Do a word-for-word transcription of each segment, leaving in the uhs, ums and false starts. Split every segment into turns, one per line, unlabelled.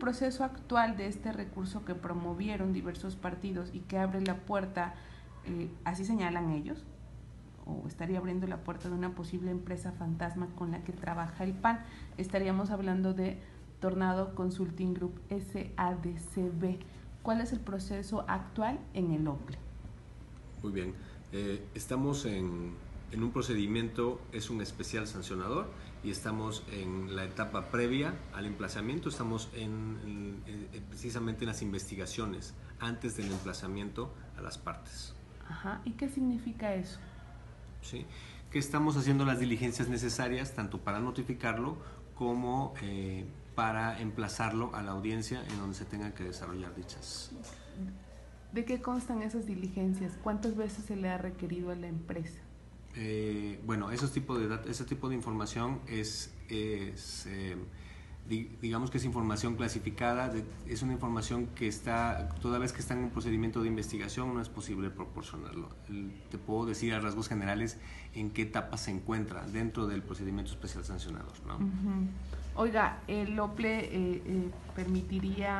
proceso actual de este recurso que promovieron diversos partidos y que abre la puerta, eh, así señalan ellos, o estaría abriendo la puerta de una posible empresa fantasma con la que trabaja el P A N? Estaríamos hablando de Tornado Consulting Group S A D C B. ¿Cuál es el proceso actual en el OPLE?
Muy bien, eh, estamos en, en un procedimiento, es un especial sancionador y estamos en la etapa previa al emplazamiento, estamos en, en, en, precisamente en las investigaciones antes del emplazamiento a las partes.
Ajá, ¿y qué significa eso?
Sí, que estamos haciendo las diligencias necesarias tanto para notificarlo como eh, para emplazarlo a la audiencia en donde se tengan que desarrollar dichas.
¿De qué constan esas diligencias? ¿Cuántas veces se le ha requerido a la empresa?
Eh, bueno, esos tipo de ese tipo de información es, es eh, di, digamos que es información clasificada, de, es una información que está, toda vez que está en un procedimiento de investigación no es posible proporcionarlo. El, te puedo decir a rasgos generales en qué etapa se encuentra dentro del procedimiento especial sancionador, ¿no?
Uh-huh. Oiga, ¿el OPLE eh, eh, permitiría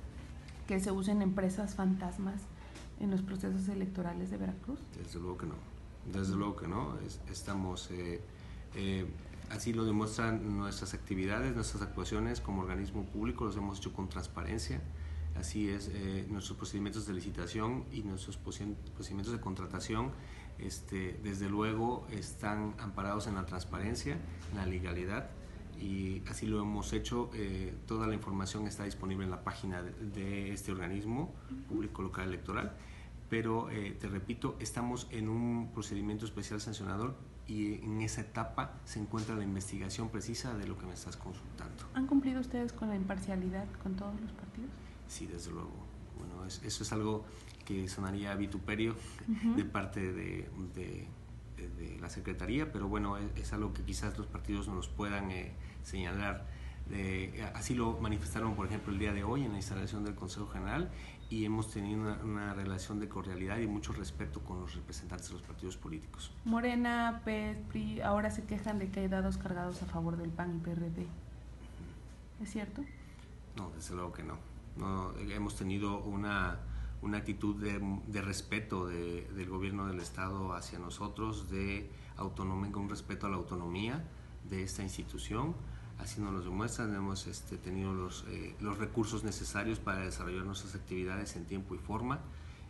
que se usen empresas fantasmas en los procesos electorales de Veracruz?
Desde luego que no, desde luego que no. Es, estamos, eh, eh, así lo demuestran nuestras actividades, nuestras actuaciones como organismo público, los hemos hecho con transparencia. Así es, eh, nuestros procedimientos de licitación y nuestros procedimientos de contratación, este, desde luego, están amparados en la transparencia, en la legalidad. Y así lo hemos hecho. Eh, toda la información está disponible en la página de, de este organismo público local electoral, pero eh, te repito, estamos en un procedimiento especial sancionador y en esa etapa se encuentra la investigación precisa de lo que me estás consultando.
¿Han cumplido ustedes con la imparcialidad con todos los partidos?
Sí, desde luego. Bueno, es, eso es algo que sonaría vituperio uh-huh. de parte de, de, de, de la Secretaría, pero bueno, es, es algo que quizás los partidos no nos puedan eh, señalar. Eh, así lo manifestaron, por ejemplo, el día de hoy en la instalación del Consejo General, y hemos tenido una, una relación de cordialidad y mucho respeto con los representantes de los partidos políticos.
Morena, P E S, P R I, ahora se quejan de que hay dados cargados a favor del P A N y P R D. Uh-huh. ¿Es cierto?
No, desde luego que no. no hemos tenido una, una actitud de, de respeto de, del gobierno del Estado hacia nosotros, de autonomía, con respeto a la autonomía de esta institución. Así nos lo demuestran. Hemos este, tenido los, eh, los recursos necesarios para desarrollar nuestras actividades en tiempo y forma,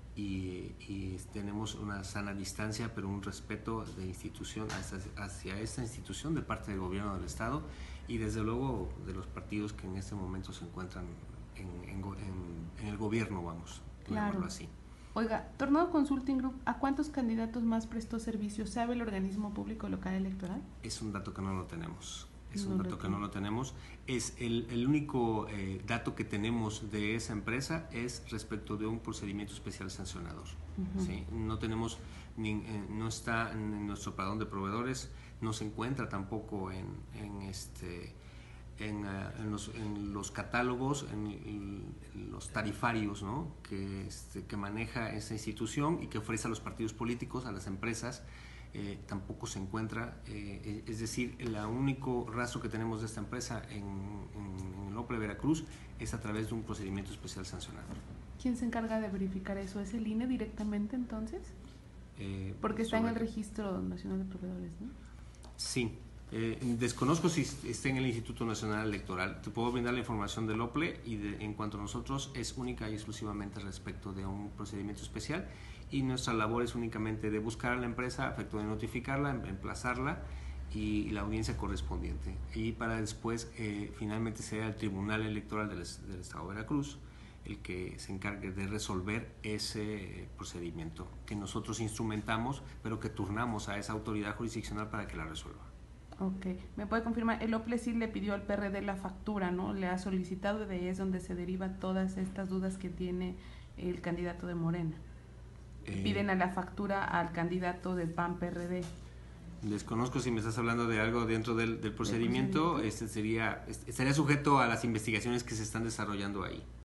y, y tenemos una sana distancia, pero un respeto de institución hacia, hacia esta institución de parte del gobierno del Estado y desde luego de los partidos que en este momento se encuentran en, en, en, en el gobierno, vamos,
claro.
así.
Oiga, Tornado Consulting Group, ¿a cuántos candidatos más prestó servicio? ¿Sabe el organismo público local electoral?
Es un dato que no lo tenemos. Es
no
un dato que no lo tenemos. Es el, el único eh, dato que tenemos de esa empresa es respecto de un procedimiento especial sancionador. Uh-huh. ¿Sí? No tenemos, ni, eh, no está en nuestro padrón de proveedores, no se encuentra tampoco en, en, este, en, uh, en, los, en los catálogos, en, en los tarifarios, ¿no? que, este, que maneja esa institución y que ofrece a los partidos políticos, a las empresas. Eh, tampoco se encuentra, eh, es decir, el único rastro que tenemos de esta empresa en, en, en el OPLE Veracruz es a través de un procedimiento especial sancionador.
¿Quién se encarga de verificar eso? ¿Es el I N E directamente entonces?
Eh,
Porque está en el Registro Nacional de Proveedores, ¿no?
Sí, eh, desconozco si está en el Instituto Nacional Electoral. Te puedo brindar la información del OPLE y de, en cuanto a nosotros es única y exclusivamente respecto de un procedimiento especial, y nuestra labor es únicamente de buscar a la empresa, a efecto de notificarla, emplazarla y la audiencia correspondiente, y para después eh, finalmente sea el Tribunal Electoral del, del Estado de Veracruz el que se encargue de resolver ese procedimiento que nosotros instrumentamos, pero que turnamos a esa autoridad jurisdiccional para que la resuelva.
Ok, ¿me puede confirmar? El OPLE sí le pidió al P R D la factura, ¿no? Le ha solicitado, de ahí es donde se derivan todas estas dudas que tiene el candidato de Morena. Eh, Piden a la factura al candidato del P A N P R D.
Desconozco si me estás hablando de algo dentro del, del procedimiento. ¿Del procedimiento? Este sería, estaría sujeto a las investigaciones que se están desarrollando ahí.